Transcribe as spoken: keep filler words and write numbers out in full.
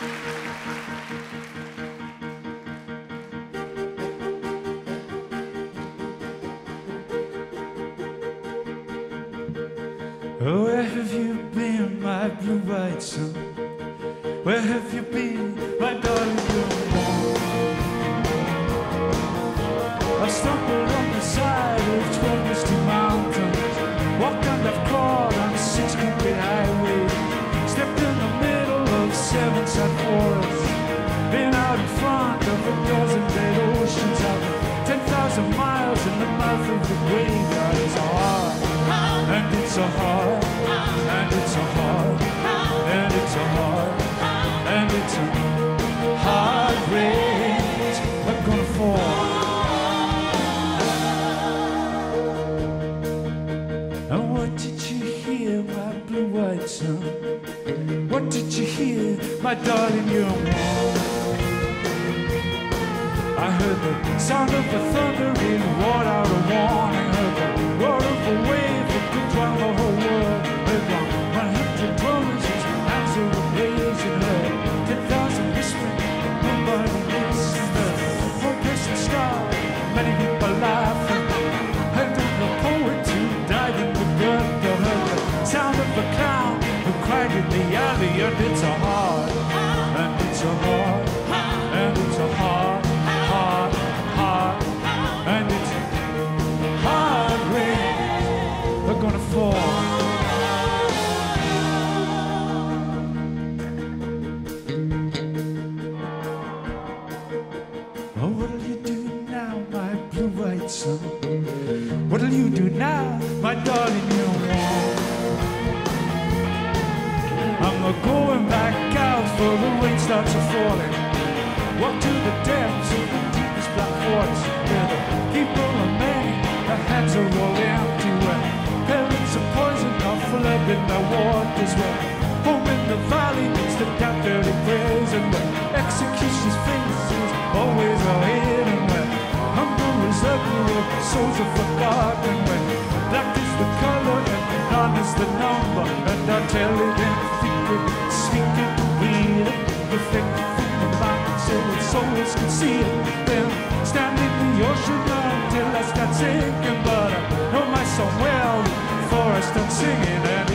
Oh, where have you been, my blue-eyed son? Where have you been, my darling, you're born? I stumbled on the side of twelve misty mountains, walked and I've crawled on six concrete highways, stepped in the middle of seven sad forests, been out in front of a dozen dead oceans, out ten thousand miles in the mouth of the graveyard. It's hard, and it's so hard, and it's so hard, and it's so hard, and it's a hard race we're gonna fall. And what did you hear, my blue-eyed son? What did you hear, my darling, you're warm? I heard the sound of the thundering roar out a warning, heard the roar of a wave that could drown the whole world. Heard one hundred drummers whose hands were blazing, heard ten thousand whispering, nobody listened. Heard one person star, many people laughing, heard the poet who died in the gutter, heard the sound of a clown who cried in the alley. And it's a hard, and it's a hard, and it's a hard, hard, hard, and it's a hard rain we're gonna fall. Oh, what'll you do now, my blue-eyed son? What'll you do now, my darling, you're warm? I'm a going back out for the rain starts a falling. Walk to the depths of the deepest black forest, where the people are many, their hands are all empty, where parents are poisoned or flood in their waters, where home in the valley needs to got dirty prayers, and where execution's faces always are hidden, where hunger is everywhere, souls are forgotten, where black is the color and none is the number, and I'll tell it and think it, speak it, read it, reflect from the mountain so its souls can see it. Then stand in the ocean until I start sinking, but I know my song well before I start singing. And